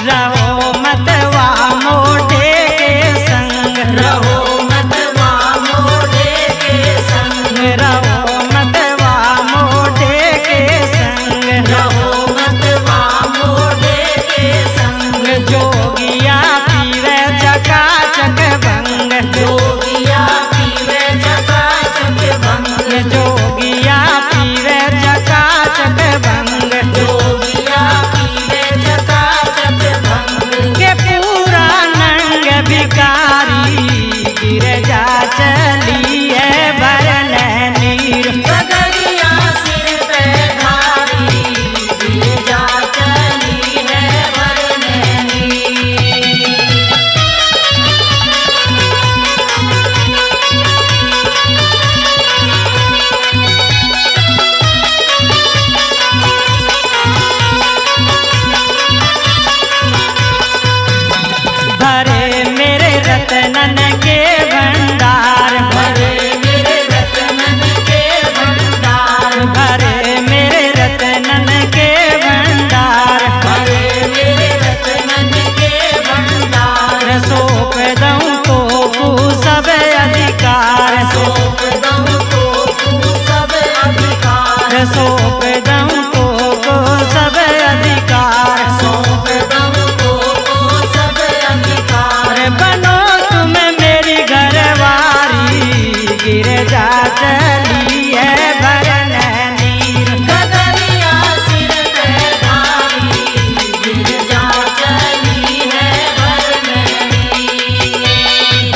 रहो मत मोढ़े के संग, रहो मत मोढ़े के संग, रहो मत मोढ़े के संग, रहो मत मोढ़े के संग। जोगिया पीवे चकाचक भंग, जोगिया पीवे चकाचक भंग, जोगिया पीवे चकाचक भंग, जोगिया पीवे चकाचक भंग। के पूरा नंग भिखारी गिर जा चली है भरन नीर। गगरिया सिर पे धारी गिर जा चली है भरन नीर। भरे मेरे रतनन के भंडार, भरे मेरे रतनन के भंडार, भरे मेरे रतनन के भंडार, भरे मेरे रतनन के भंडार। सौंप दूं तो सब अधिकार, सौंप दूं तो सब अधिकार, सौंप दूं तो सब अधिकार। सौंप दूं तो सब अधिकार। बनो तुम मेरी घरवारी गिर जा चली है भरन नीर। गगरिया सिर पे धारी गिर जा चली है भरन नीर।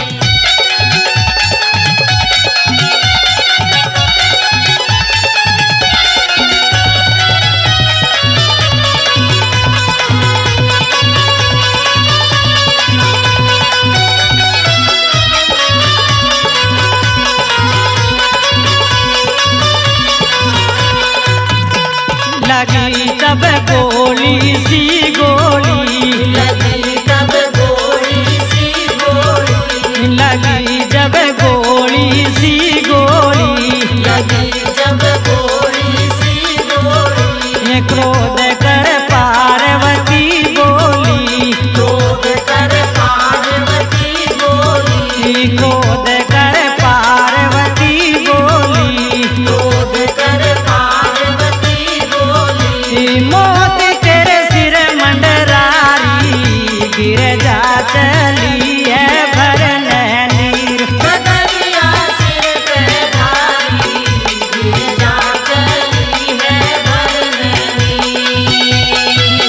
लगी तब गोली सी गोली, लगी तब गोली सी गोली, लगी जब गोली सी गोली, लगी जब गोली सी गोली। क्रोध कर पार्वती बोली, क्रोध कर पार्वती बोली, क्रोध कर पार्वती बोली। क्रोध कर पार्वती बोली। मौत तेरे सिर मंडरारी गिर जा चली है भरन नीर। गगरिया सिर पे धारी गिर जा चली है भरन नीर।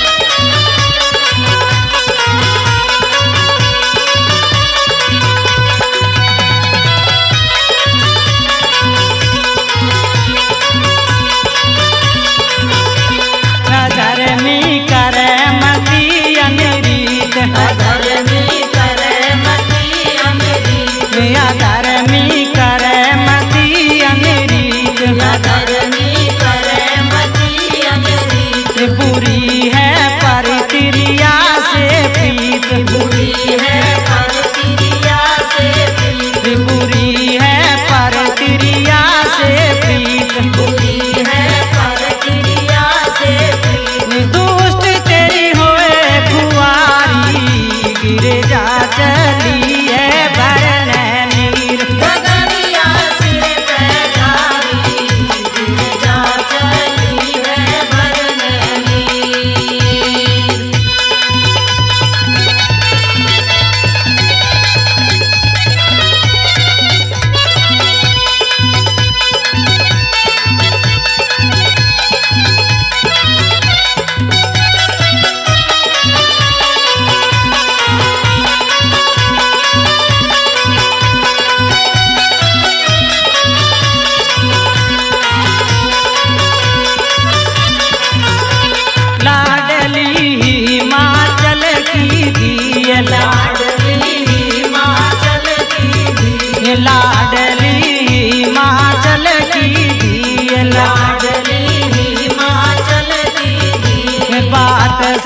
अधर्मी करे मती अनरीत, अधर्मी करे मती अनरीत, अधर्मी करे मती अनरीत। अधर्मी करे मती अनरीत। बुरी है परिक्रिया से प्रीत, बुरी है परक्रिया से प्रीत, बुरी है परिक्रिया से प्रीत। बुरी है परक्रिया से प्रीत। दुष्ट तेरी होए खुआरी गिर जा चली है भरन नीर। गगरिया सिर पे धारी गिर जा चली है भरन नीर। लाडली हिमाचल की दिए, लाडली हिमाचल की धी, लाडली हिमाचल की दिए। लाडली हिमाचल की धी। बात